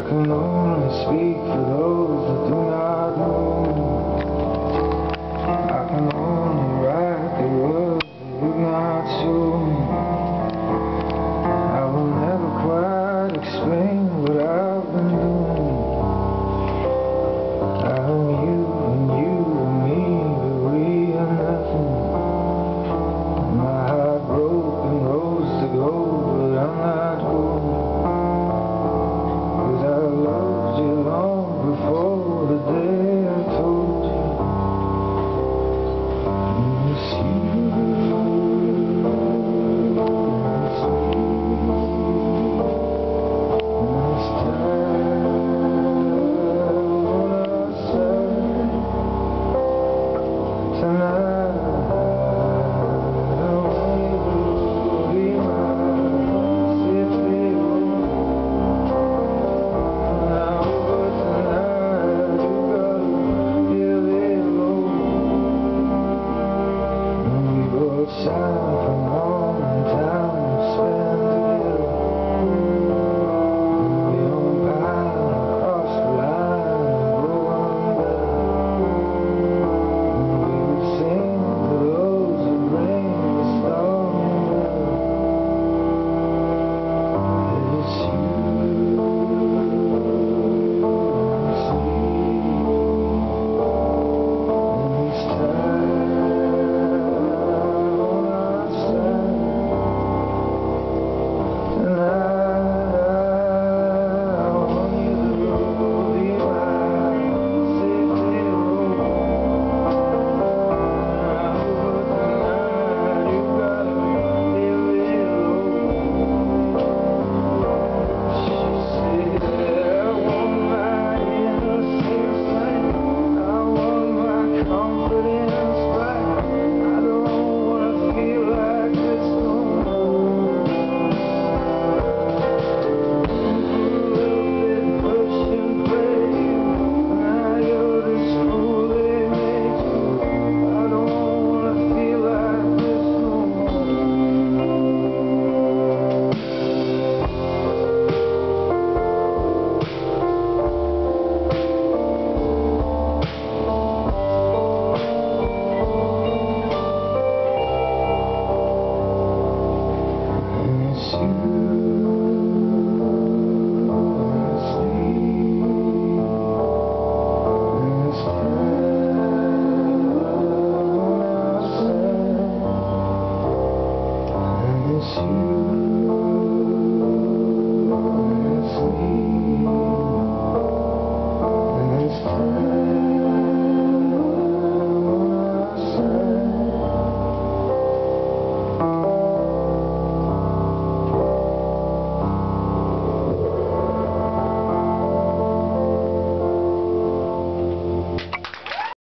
can only speak for those that do not know. I can only write the words that do not show. I will never quite explain what I've been doing. I'm you and you and me, but we are nothing. My heart broken roads to go, but I'm not going. I loved you long before the day I told you. It's you, it's me, this time on our side. Tonight I want you to be mine. Safely shine from all the time we spend together. We don't pine across the line and go on better. We would sing to those who bring the storm weather. It's you, it's me, and this time. It's you.